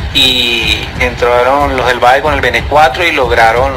y entraron los del BAE con el BN4 y lograron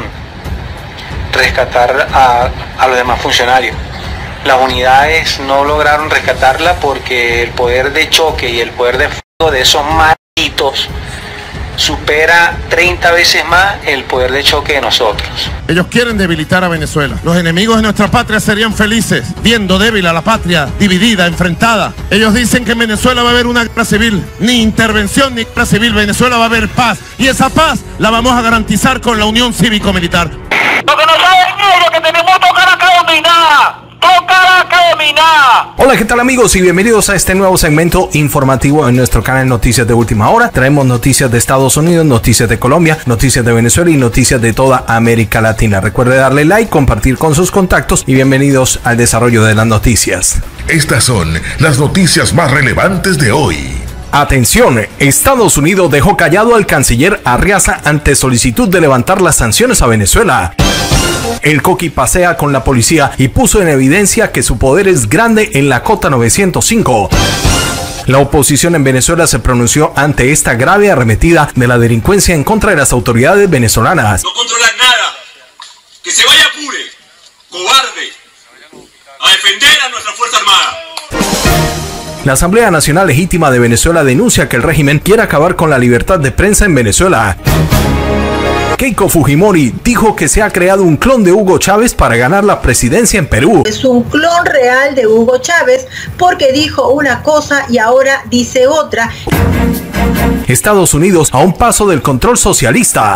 rescatar a los demás funcionarios. Las unidades no lograron rescatarla porque el poder de choque y el poder de fuego de esos malditos supera 30 veces más el poder de choque de nosotros. Ellos quieren debilitar a Venezuela. Los enemigos de nuestra patria serían felices viendo débil a la patria, dividida, enfrentada. Ellos dicen que en Venezuela va a haber una guerra civil. Ni intervención ni guerra civil. Venezuela va a haber paz. Y esa paz la vamos a garantizar con la unión cívico-militar. Lo que no saben ellos que tenemos tocar a caminar. Hola, ¿qué tal amigos? Y bienvenidos a este nuevo segmento informativo en nuestro canal Noticias de Última Hora. Traemos noticias de Estados Unidos, noticias de Colombia, noticias de Venezuela y noticias de toda América Latina. Recuerde darle like, compartir con sus contactos y bienvenidos al desarrollo de las noticias. Estas son las noticias más relevantes de hoy. Atención, Estados Unidos dejó callado al canciller Arriaza ante solicitud de levantar las sanciones a Venezuela. El Coqui pasea con la policía y puso en evidencia que su poder es grande en la Cota 905. La oposición en Venezuela se pronunció ante esta grave arremetida de la delincuencia en contra de las autoridades venezolanas. No controlan nada. Que se vaya pure, cobarde, a defender a nuestra Fuerza Armada. La Asamblea Nacional Legítima de Venezuela denuncia que el régimen quiere acabar con la libertad de prensa en Venezuela. Keiko Fujimori dijo que se ha creado un clon de Hugo Chávez para ganar la presidencia en Perú. Es un clon real de Hugo Chávez porque dijo una cosa y ahora dice otra. Estados Unidos a un paso del control socialista.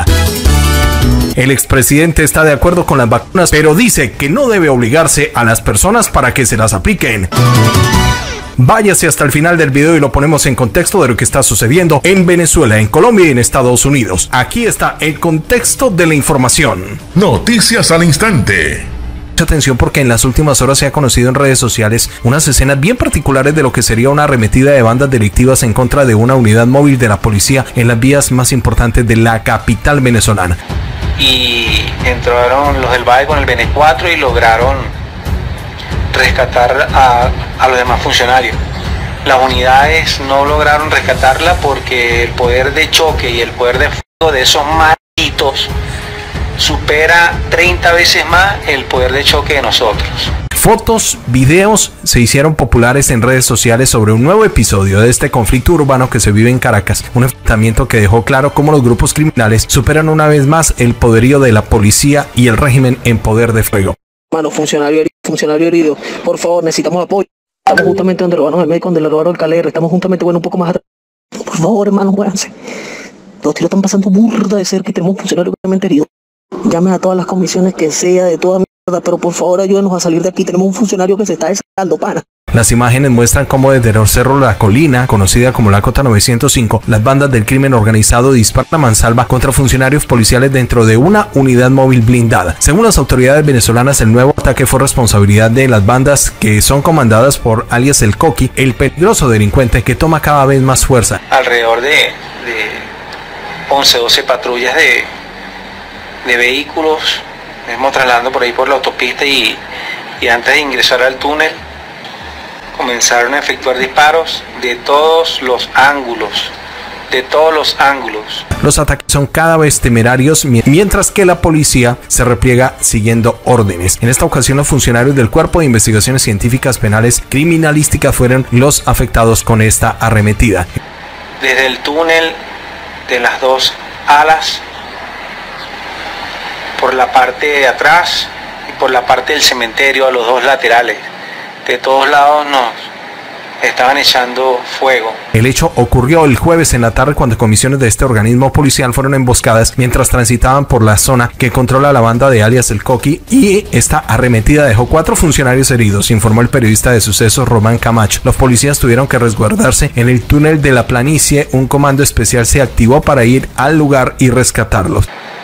El expresidente está de acuerdo con las vacunas, pero dice que no debe obligarse a las personas para que se las apliquen. Váyase hasta el final del video y lo ponemos en contexto de lo que está sucediendo en Venezuela, en Colombia y en Estados Unidos. Aquí está el contexto de la información. Noticias al instante. Mucha atención porque en las últimas horas se ha conocido en redes sociales unas escenas bien particulares de lo que sería una arremetida de bandas delictivas en contra de una unidad móvil de la policía en las vías más importantes de la capital venezolana. Y entraron los del BAE con el BN4 y lograron rescatar a los demás funcionarios. Las unidades no lograron rescatarla porque el poder de choque y el poder de fuego de esos malditos supera 30 veces más el poder de choque de nosotros. Fotos, videos se hicieron populares en redes sociales sobre un nuevo episodio de este conflicto urbano que se vive en Caracas, un enfrentamiento que dejó claro cómo los grupos criminales superan una vez más el poderío de la policía y el régimen en poder de fuego. Mano, funcionario herido, por favor, necesitamos apoyo. Estamos justamente donde robaron el médico, donde le robaron el calero, estamos justamente, bueno, un poco más atrás. Por favor, hermano, muévanse. Los tiros están pasando burda de cerca y tenemos un funcionario realmente herido. Llamen a todas las comisiones que sea, de toda mierda, pero por favor ayúdenos a salir de aquí. Tenemos un funcionario que se está desatando, pana. Las imágenes muestran cómo desde el Cerro La Colina, conocida como la Cota 905, las bandas del crimen organizado disparan a mansalva contra funcionarios policiales dentro de una unidad móvil blindada. Según las autoridades venezolanas, el nuevo ataque fue responsabilidad de las bandas que son comandadas por alias el Coqui, el peligroso delincuente que toma cada vez más fuerza. Alrededor de 11, 12 patrullas de vehículos, estamos trasladando por ahí por la autopista y antes de ingresar al túnel comenzaron a efectuar disparos de todos los ángulos. Los ataques son cada vez temerarios mientras que la policía se repliega siguiendo órdenes. En esta ocasión los funcionarios del Cuerpo de Investigaciones Científicas Penales Criminalísticas fueron los afectados con esta arremetida. Desde el túnel de las dos alas, por la parte de atrás y por la parte del cementerio a los dos laterales. De todos lados nos estaban echando fuego. El hecho ocurrió el jueves en la tarde cuando comisiones de este organismo policial fueron emboscadas mientras transitaban por la zona que controla la banda de alias el Coqui, y esta arremetida dejó 4 funcionarios heridos, informó el periodista de sucesos Román Camacho. Los policías tuvieron que resguardarse en el túnel de la planicie. Un comando especial se activó para ir al lugar y rescatarlos.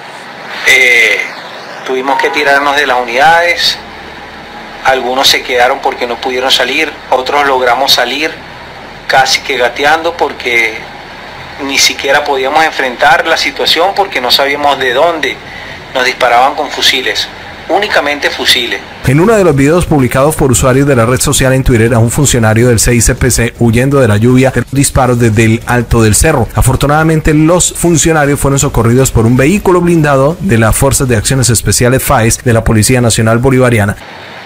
Tuvimos que tirarnos de las unidades. Algunos se quedaron porque no pudieron salir, otros logramos salir casi que gateando porque ni siquiera podíamos enfrentar la situación porque no sabíamos de dónde nos disparaban con fusiles. únicamente fusiles. En uno de los videos publicados por usuarios de la red social en Twitter, a un funcionario del CICPC huyendo de la lluvia de los disparos desde el alto del cerro. Afortunadamente, los funcionarios fueron socorridos por un vehículo blindado de las Fuerzas de Acciones Especiales FAES de la Policía Nacional Bolivariana.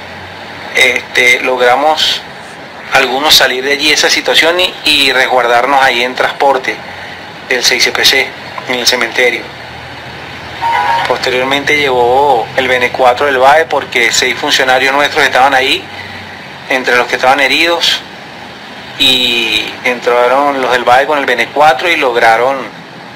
Logramos algunos salir de allí esa situación y resguardarnos ahí en transporte del CICPC, en el cementerio. Posteriormente llegó el BN4 del BAE porque 6 funcionarios nuestros estaban ahí, entre los que estaban heridos, y entraron los del BAE con el BN4 y lograron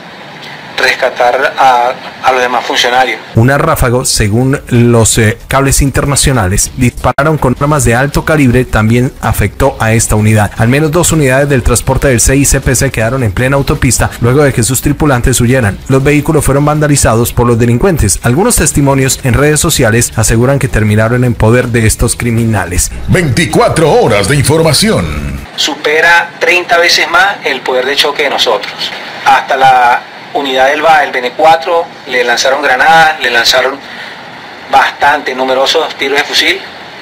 rescatar a los demás funcionarios. Una ráfaga, según los cables internacionales, dispararon con armas de alto calibre, también afectó a esta unidad. Al menos 2 unidades del transporte del CICPC quedaron en plena autopista luego de que sus tripulantes huyeran. Los vehículos fueron vandalizados por los delincuentes. Algunos testimonios en redes sociales aseguran que terminaron en poder de estos criminales. 24 horas de información. Supera 30 veces más el poder de choque de nosotros. Hasta la unidad del BAE, el BN4, le lanzaron granadas, le lanzaron bastante numerosos tiros de fusil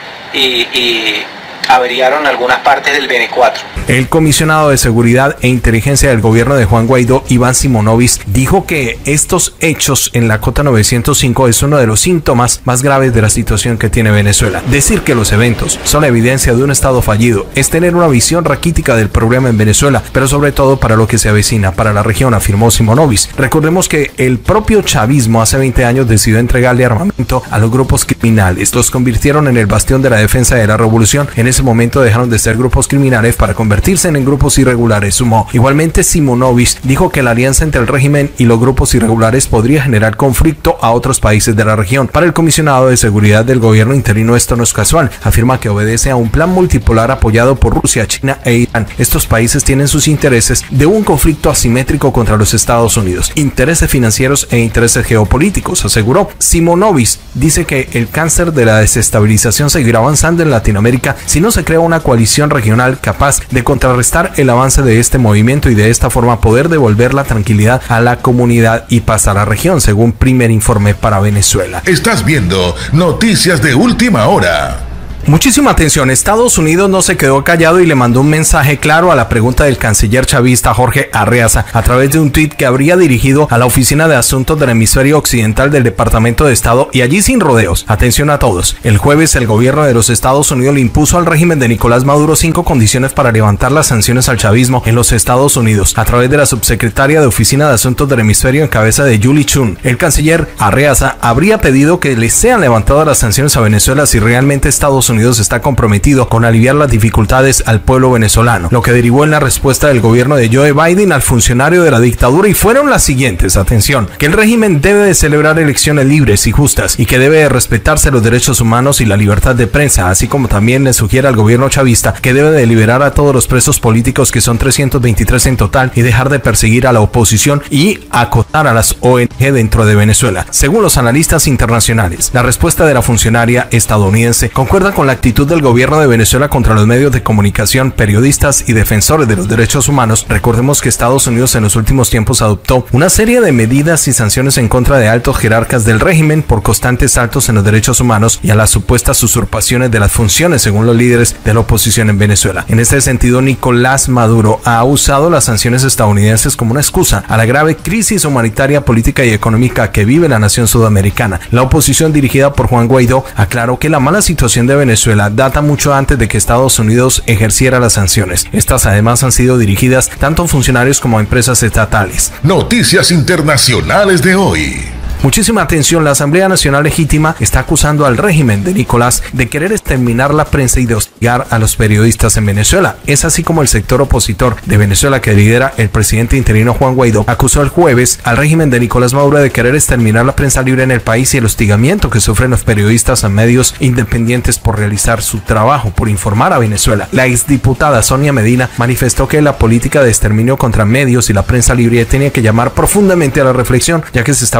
y averiaron algunas partes del BN4. El comisionado de Seguridad e Inteligencia del gobierno de Juan Guaidó, Iván Simonovic, dijo que estos hechos en la Cota 905 es uno de los síntomas más graves de la situación que tiene Venezuela. Decir que los eventos son la evidencia de un estado fallido es tener una visión raquítica del problema en Venezuela, pero sobre todo para lo que se avecina para la región, afirmó Simonovic. Recordemos que el propio chavismo hace 20 años decidió entregarle armamento a los grupos criminales. Los convirtieron en el bastión de la defensa de la revolución. En ese momento dejaron de ser grupos criminales para convertirse en grupos irregulares, sumó. Igualmente, Simonovic dijo que la alianza entre el régimen y los grupos irregulares podría generar conflicto a otros países de la región. Para el comisionado de seguridad del gobierno interino, esto no es casual. Afirma que obedece a un plan multipolar apoyado por Rusia, China e Irán. Estos países tienen sus intereses de un conflicto asimétrico contra los Estados Unidos, intereses financieros e intereses geopolíticos, aseguró. Simonovic dice que el cáncer de la desestabilización seguirá avanzando en Latinoamérica si no se crea una coalición regional capaz de contrarrestar el avance de este movimiento y de esta forma poder devolver la tranquilidad a la comunidad y paz a la región, según primer informe para Venezuela. Estás viendo Noticias de Última Hora. Muchísima atención, Estados Unidos no se quedó callado y le mandó un mensaje claro a la pregunta del canciller chavista Jorge Arreaza a través de un tuit que habría dirigido a la Oficina de Asuntos del Hemisferio Occidental del Departamento de Estado, y allí sin rodeos. Atención a todos. El jueves el gobierno de los Estados Unidos le impuso al régimen de Nicolás Maduro 5 condiciones para levantar las sanciones al chavismo en los Estados Unidos a través de la subsecretaria de Oficina de Asuntos del Hemisferio en cabeza de Julie Chun. El canciller Arreaza habría pedido que le sean levantadas las sanciones a Venezuela si realmente Estados Unidos está comprometido con aliviar las dificultades al pueblo venezolano, lo que derivó en la respuesta del gobierno de Joe Biden al funcionario de la dictadura, y fueron las siguientes. Atención, que el régimen debe de celebrar elecciones libres y justas y que debe de respetarse los derechos humanos y la libertad de prensa, así como también le sugiere al gobierno chavista que debe de liberar a todos los presos políticos, que son 323 en total, y dejar de perseguir a la oposición y acotar a las ONG dentro de Venezuela. Según los analistas internacionales, la respuesta de la funcionaria estadounidense concuerda con la actitud del gobierno de Venezuela contra los medios de comunicación, periodistas y defensores de los derechos humanos. Recordemos que Estados Unidos en los últimos tiempos adoptó una serie de medidas y sanciones en contra de altos jerarcas del régimen por constantes saltos en los derechos humanos y a las supuestas usurpaciones de las funciones, según los líderes de la oposición en Venezuela. En este sentido, Nicolás Maduro ha usado las sanciones estadounidenses como una excusa a la grave crisis humanitaria, política y económica que vive la nación sudamericana. La oposición, dirigida por Juan Guaidó, aclaró que la mala situación de Venezuela data mucho antes de que Estados Unidos ejerciera las sanciones. Estas además han sido dirigidas tanto a funcionarios como a empresas estatales. Noticias internacionales de hoy. Muchísima atención, la Asamblea Nacional Legítima está acusando al régimen de Nicolás de querer exterminar la prensa y de hostigar a los periodistas en Venezuela. Es así como el sector opositor de Venezuela, que lidera el presidente interino Juan Guaidó, acusó el jueves al régimen de Nicolás Maduro de querer exterminar la prensa libre en el país y el hostigamiento que sufren los periodistas a medios independientes por realizar su trabajo, por informar a Venezuela. La exdiputada Sonia Medina manifestó que la política de exterminio contra medios y la prensa libre tenía que llamar profundamente a la reflexión, ya que se está bloqueando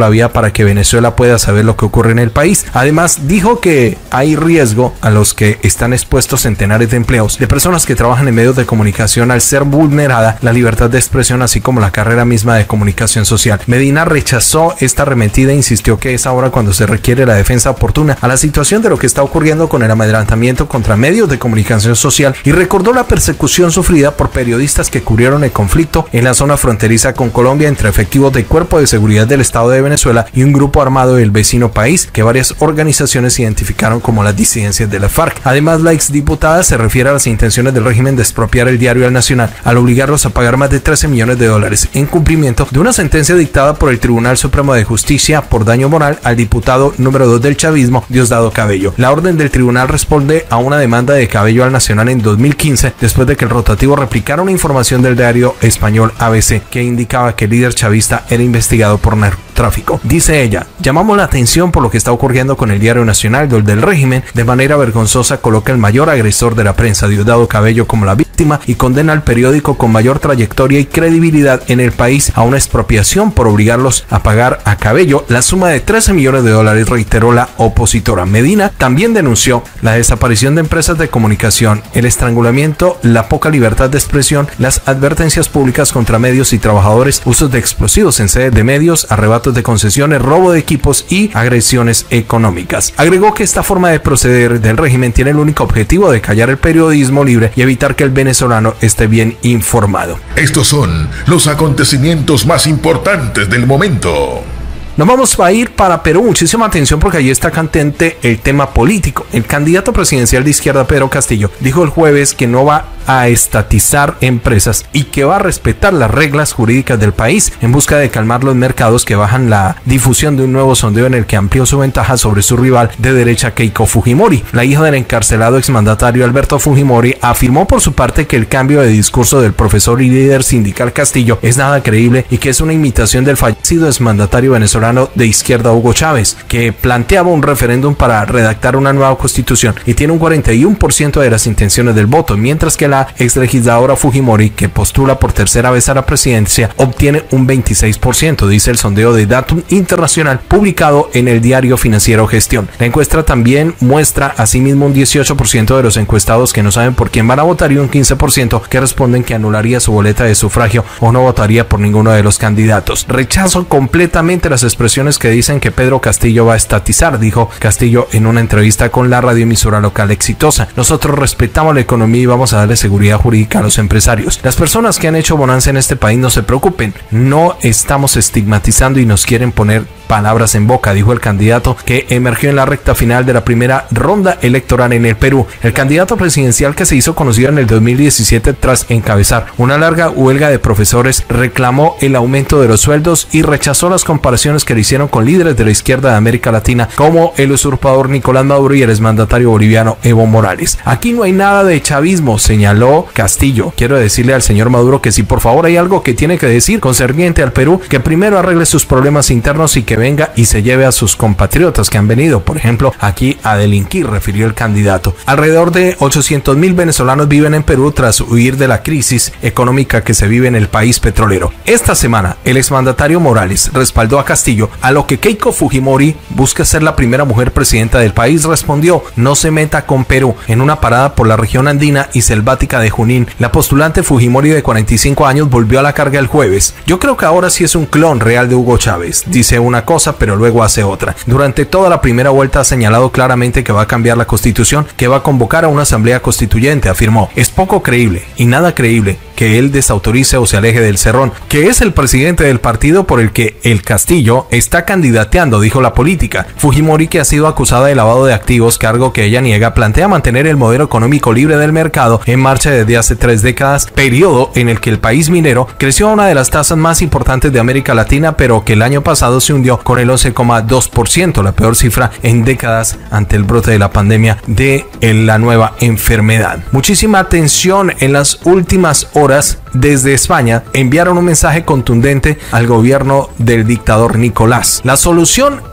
la vía para que Venezuela pueda saber lo que ocurre en el país. Además, dijo que hay riesgo a los que están expuestos centenares de empleos de personas que trabajan en medios de comunicación al ser vulnerada la libertad de expresión, así como la carrera misma de comunicación social. Medina rechazó esta arremetida e insistió que es ahora cuando se requiere la defensa oportuna a la situación de lo que está ocurriendo con el amedrentamiento contra medios de comunicación social, y recordó la persecución sufrida por periodistas que cubrieron el conflicto en la zona fronteriza con Colombia entre efectivos del Cuerpo de Seguridad del Estado de Venezuela y un grupo armado del vecino país que varias organizaciones identificaron como las disidencias de la FARC. Además, la exdiputada se refiere a las intenciones del régimen de expropiar el diario El Nacional al obligarlos a pagar más de 13 millones de dólares en cumplimiento de una sentencia dictada por el Tribunal Supremo de Justicia por daño moral al diputado número 2 del chavismo, Diosdado Cabello. La orden del tribunal responde a una demanda de Cabello al Nacional en 2015, después de que el rotativo replicara una información del diario español ABC que indicaba que el líder chavista era investigado por narcotráfico. Dice ella: llamamos la atención por lo que está ocurriendo con el diario Nacional, donde el régimen de manera vergonzosa coloca el mayor agresor de la prensa, Diosdado Cabello, como la víctima y condena al periódico con mayor trayectoria y credibilidad en el país a una expropiación por obligarlos a pagar a Cabello la suma de 13 millones de dólares, reiteró la opositora. Medina también denunció la desaparición de empresas de comunicación, el estrangulamiento, la poca libertad de expresión, las advertencias públicas contra medios y trabajadores, usos de explosivos en sedes de medios, arrebatos de concesiones, robo de equipos y agresiones económicas. Agregó que esta forma de proceder del régimen tiene el único objetivo de callar el periodismo libre y evitar que el venezolano esté bien informado. Estos son los acontecimientos más importantes del momento. Nos vamos a ir para Perú. Muchísima atención porque allí está candente el tema político. El candidato presidencial de izquierda, Pedro Castillo, dijo el jueves que no va a estatizar empresas y que va a respetar las reglas jurídicas del país en busca de calmar los mercados que bajan la difusión de un nuevo sondeo en el que amplió su ventaja sobre su rival de derecha, Keiko Fujimori. La hija del encarcelado exmandatario Alberto Fujimori afirmó por su parte que el cambio de discurso del profesor y líder sindical Castillo es nada creíble y que es una imitación del fallecido exmandatario venezolano de izquierda Hugo Chávez, que planteaba un referéndum para redactar una nueva constitución y tiene un 41% de las intenciones del voto, mientras que la exlegisladora Fujimori, que postula por tercera vez a la presidencia, obtiene un 26%, dice el sondeo de Datum Internacional publicado en el diario financiero Gestión. La encuesta también muestra asimismo un 18% de los encuestados que no saben por quién van a votar y un 15% que responden que anularía su boleta de sufragio o no votaría por ninguno de los candidatos. Rechazo completamente las expresiones que dicen que Pedro Castillo va a estatizar, dijo Castillo en una entrevista con la radioemisora local Exitosa. Nosotros respetamos la economía y vamos a darle seguridad jurídica a los empresarios. Las personas que han hecho bonanza en este país no se preocupen, no estamos estigmatizando y nos quieren poner palabras en boca, dijo el candidato que emergió en la recta final de la primera ronda electoral en el Perú. El candidato presidencial, que se hizo conocido en el 2017 tras encabezar una larga huelga de profesores, reclamó el aumento de los sueldos y rechazó las comparaciones que le hicieron con líderes de la izquierda de América Latina como el usurpador Nicolás Maduro y el exmandatario boliviano Evo Morales. Aquí no hay nada de chavismo, señaló Castillo. Quiero decirle al señor Maduro que si por favor hay algo que tiene que decir concerniente al Perú, que primero arregle sus problemas internos y que venga y se lleve a sus compatriotas que han venido, por ejemplo, aquí a delinquir, refirió el candidato. Alrededor de 800,000 venezolanos viven en Perú tras huir de la crisis económica que se vive en el país petrolero. Esta semana, el exmandatario Morales respaldó a Castillo, a lo que Keiko Fujimori busca ser la primera mujer presidenta del país. Respondió: no se meta con Perú. En una parada por la región andina y selvática de Junín, la postulante Fujimori de 45 años volvió a la carga el jueves. Yo creo que ahora sí es un clon real de Hugo Chávez. Dice una cosa pero luego hace otra. Durante toda la primera vuelta ha señalado claramente que va a cambiar la constitución, que va a convocar a una asamblea constituyente, afirmó. Es poco creíble y nada creíble que él desautorice o se aleje del Cerrón, que es el presidente del partido por el que el Castillo está candidateando, dijo la política. Fujimori, que ha sido acusada de lavado de activos, cargo que ella niega, plantea mantener el modelo económico libre del mercado en marcha desde hace 3 décadas, periodo en el que el país minero creció a una de las tasas más importantes de América Latina, pero que el año pasado se hundió con el 11,2%, la peor cifra en décadas ante el brote de la pandemia de la nueva enfermedad. Muchísima atención. En las últimas horas, desde España enviaron un mensaje contundente al gobierno del dictador Nicolás. La solución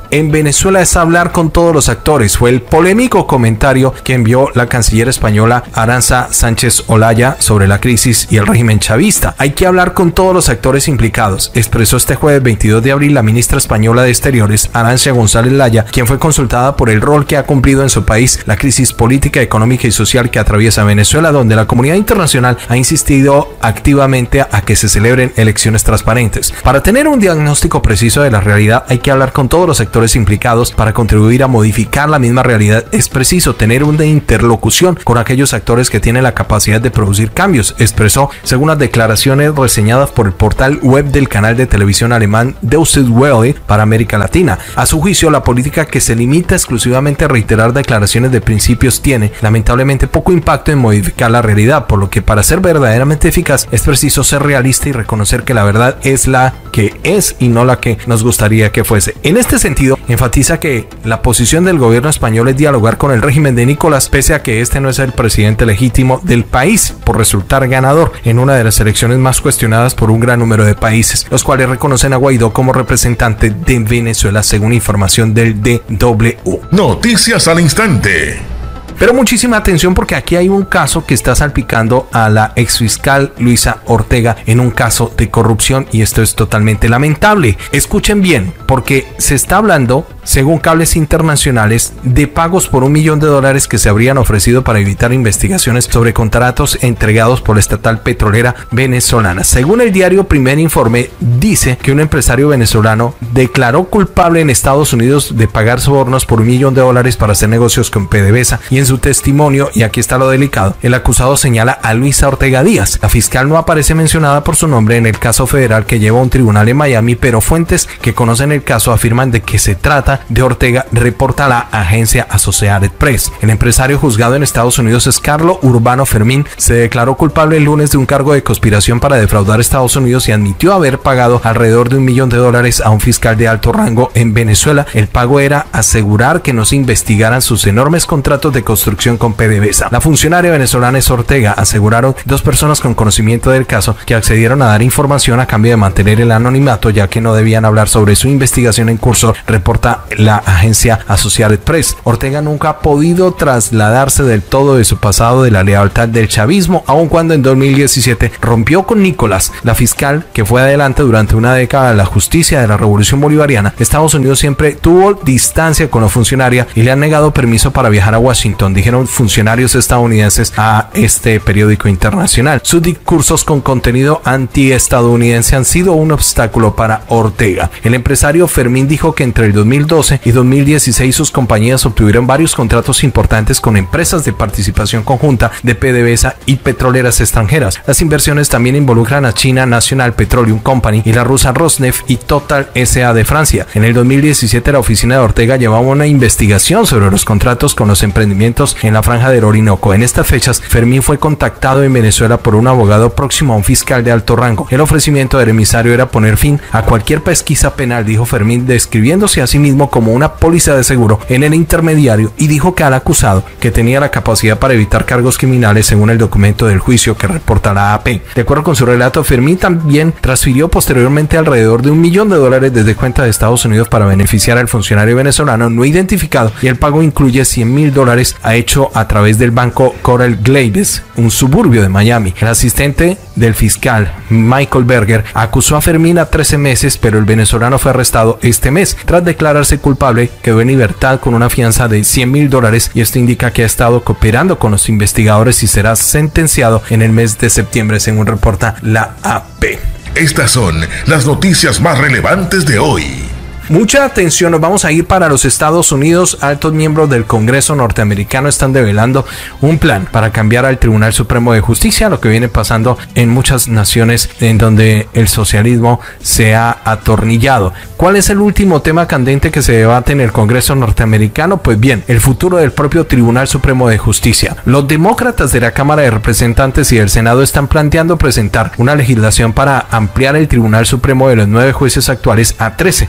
en Venezuela es hablar con todos los actores. Fue el polémico comentario que envió la canciller española Arantxa Sánchez Olaya sobre la crisis y el régimen chavista. Hay que hablar con todos los actores implicados, expresó este jueves 22 de abril la ministra española de Exteriores, Arantxa González Laya, quien fue consultada por el rol que ha cumplido en su país la crisis política, económica y social que atraviesa Venezuela, donde la comunidad internacional ha insistido activamente a que se celebren elecciones transparentes. Para tener un diagnóstico preciso de la realidad hay que hablar con todos los sectores implicados para contribuir a modificar la misma realidad. Es preciso tener una interlocución con aquellos actores que tienen la capacidad de producir cambios, expresó según las declaraciones reseñadas por el portal web del canal de televisión alemán Deutsche Welle para América Latina. A su juicio, la política que se limita exclusivamente a reiterar declaraciones de principios tiene lamentablemente poco impacto en modificar la realidad, por lo que para ser verdaderamente eficaz es preciso ser realista y reconocer que la verdad es la que es y no la que nos gustaría que fuese. En este sentido, enfatiza que la posición del gobierno español es dialogar con el régimen de Nicolás, pese a que este no es el presidente legítimo del país por resultar ganador en una de las elecciones más cuestionadas por un gran número de países, los cuales reconocen a Guaidó como representante de Venezuela, según información del DW. Noticias al instante. Pero muchísima atención, porque aquí hay un caso que está salpicando a la exfiscal Luisa Ortega en un caso de corrupción, y esto es totalmente lamentable. Escuchen bien, porque se está hablando, según cables internacionales, de pagos por $1 millón que se habrían ofrecido para evitar investigaciones sobre contratos entregados por la estatal petrolera venezolana. Según el diario Primer Informe, dice que un empresario venezolano declaró culpable en Estados Unidos de pagar sobornos por $1 millón para hacer negocios con PDVSA, y en su testimonio, y aquí está lo delicado, el acusado señala a Luisa Ortega Díaz. La fiscal no aparece mencionada por su nombre en el caso federal que lleva a un tribunal en Miami, pero fuentes que conocen el caso afirman de que se trata de Ortega, reporta la agencia Associated Press. El empresario juzgado en Estados Unidos es Carlos Urbano Fermín. Se declaró culpable el lunes de un cargo de conspiración para defraudar a Estados Unidos y admitió haber pagado alrededor de $1 millón a un fiscal de alto rango en Venezuela. El pago era asegurar que no se investigaran sus enormes contratos de construcción con PDVSA. La funcionaria venezolana es Ortega, aseguraron dos personas con conocimiento del caso que accedieron a dar información a cambio de mantener el anonimato, ya que no debían hablar sobre su investigación en curso, reporta la agencia Associated Press. Ortega nunca ha podido trasladarse del todo de su pasado de la lealtad del chavismo, aun cuando en 2017 rompió con Nicolás. La fiscal, que fue adelante durante una década de la justicia de la revolución bolivariana, Estados Unidos siempre tuvo distancia con la funcionaria y le han negado permiso para viajar a Washington, dijeron funcionarios estadounidenses a este periódico internacional. Sus discursos con contenido antiestadounidense han sido un obstáculo para Ortega. El empresario Fermín dijo que entre el 2012 y 2016 sus compañías obtuvieron varios contratos importantes con empresas de participación conjunta de PDVSA y petroleras extranjeras. Las inversiones también involucran a China National Petroleum Company y la rusa Rosneft y Total S.A. de Francia. En el 2017 la oficina de Ortega llevaba una investigación sobre los contratos con los emprendimientos en la franja del Orinoco. En estas fechas, Fermín fue contactado en Venezuela por un abogado próximo a un fiscal de alto rango. El ofrecimiento del emisario era poner fin a cualquier pesquisa penal, dijo Fermín, describiéndose a sí mismo como una póliza de seguro en el intermediario, y dijo que al acusado que tenía la capacidad para evitar cargos criminales, según el documento del juicio que reporta la AP. De acuerdo con su relato, Fermín también transfirió posteriormente alrededor de $1 millón desde cuenta de Estados Unidos para beneficiar al funcionario venezolano no identificado, y el pago incluye $100,000 hecho a través del banco Coral Gables, un suburbio de Miami. El asistente del fiscal, Michael Berger, acusó a Fermín a 13 meses, pero el venezolano fue arrestado este mes. Tras declararse culpable, quedó en libertad con una fianza de $100,000, y esto indica que ha estado cooperando con los investigadores y será sentenciado en el mes de septiembre, según reporta la AP. Estas son las noticias más relevantes de hoy. Mucha atención, nos vamos a ir para los Estados Unidos. Altos miembros del Congreso norteamericano están develando un plan para cambiar al Tribunal Supremo de Justicia, lo que viene pasando en muchas naciones en donde el socialismo se ha atornillado. ¿Cuál es el último tema candente que se debate en el Congreso norteamericano? Pues bien, el futuro del propio Tribunal Supremo de Justicia. Los demócratas de la Cámara de Representantes y del Senado están planteando presentar una legislación para ampliar el Tribunal Supremo de los 9 jueces actuales a 13. Es un proyecto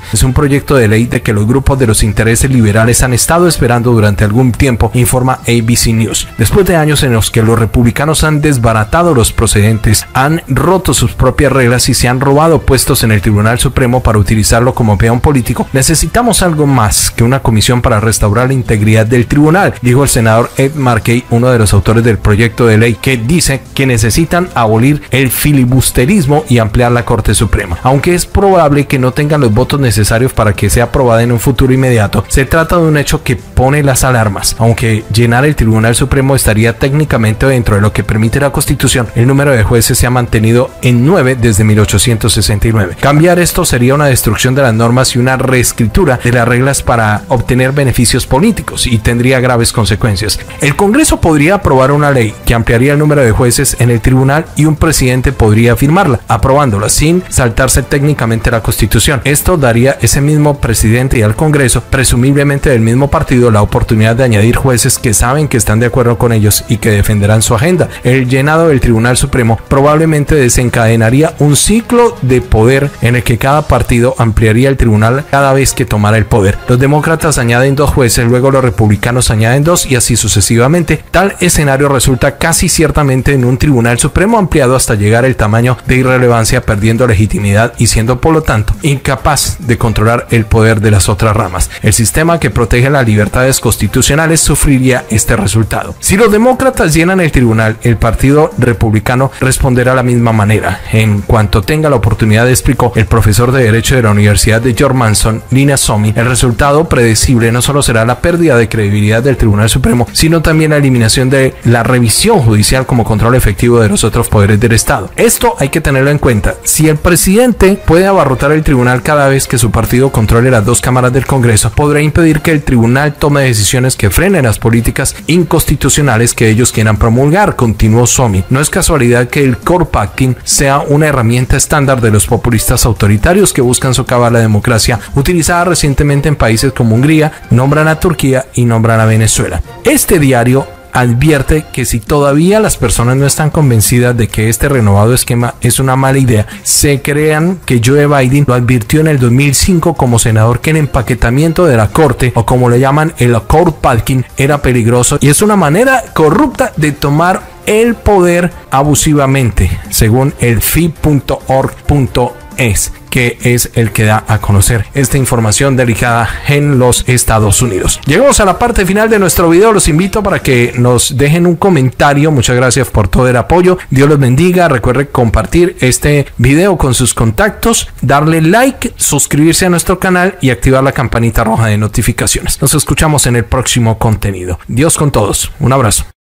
proyecto de ley de que los grupos de los intereses liberales han estado esperando durante algún tiempo, informa ABC News. Después de años en los que los republicanos han desbaratado los procedentes, han roto sus propias reglas y se han robado puestos en el Tribunal Supremo para utilizarlo como peón político, necesitamos algo más que una comisión para restaurar la integridad del tribunal, dijo el senador Ed Markey, uno de los autores del proyecto de ley, que dice que necesitan abolir el filibusterismo y ampliar la Corte Suprema. Aunque es probable que no tengan los votos necesarios para que sea aprobada en un futuro inmediato, se trata de un hecho que pone las alarmas. Aunque llenar el Tribunal Supremo estaría técnicamente dentro de lo que permite la Constitución, el número de jueces se ha mantenido en 9 desde 1869. Cambiar esto sería una destrucción de las normas y una reescritura de las reglas para obtener beneficios políticos y tendría graves consecuencias. El Congreso podría aprobar una ley que ampliaría el número de jueces en el tribunal y un presidente podría firmarla, aprobándola sin saltarse técnicamente la Constitución. Esto daría a ese mismo presidente y al Congreso, presumiblemente del mismo partido, la oportunidad de añadir jueces que saben que están de acuerdo con ellos y que defenderán su agenda. El llenado del Tribunal Supremo probablemente desencadenaría un ciclo de poder en el que cada partido ampliaría el tribunal cada vez que tomara el poder. Los demócratas añaden 2 jueces, luego los republicanos añaden 2 y así sucesivamente. Tal escenario resulta casi ciertamente en un Tribunal Supremo ampliado hasta llegar al tamaño de irrelevancia, perdiendo legitimidad y siendo por lo tanto incapaz de controlar el poder de las otras ramas. El sistema que protege las libertades constitucionales sufriría este resultado. Si los demócratas llenan el tribunal, el partido republicano responderá de la misma manera. En cuanto tenga la oportunidad, explicó el profesor de Derecho de la Universidad de George Mason, Nina Sommi, el resultado predecible no solo será la pérdida de credibilidad del Tribunal Supremo, sino también la eliminación de la revisión judicial como control efectivo de los otros poderes del Estado. Esto hay que tenerlo en cuenta. Si el presidente puede abarrotar el tribunal cada vez que su partido controle las 2 cámaras del Congreso, podrá impedir que el tribunal tome decisiones que frenen las políticas inconstitucionales que ellos quieran promulgar, continuó Sommi. No es casualidad que el court-packing sea una herramienta estándar de los populistas autoritarios que buscan socavar la democracia, utilizada recientemente en países como Hungría, nombran a Turquía y nombran a Venezuela. Este diario advierte que si todavía las personas no están convencidas de que este renovado esquema es una mala idea, se crean que Joe Biden lo advirtió en el 2005 como senador, que el empaquetamiento de la corte, o como le llaman el court packing, era peligroso y es una manera corrupta de tomar el poder abusivamente, según el fi.org.es, que es el que da a conocer esta información delicada en los Estados Unidos. Llegamos a la parte final de nuestro video. Los invito para que nos dejen un comentario. Muchas gracias por todo el apoyo. Dios los bendiga. Recuerde compartir este video con sus contactos, darle like, suscribirse a nuestro canal y activar la campanita roja de notificaciones. Nos escuchamos en el próximo contenido. Dios con todos. Un abrazo.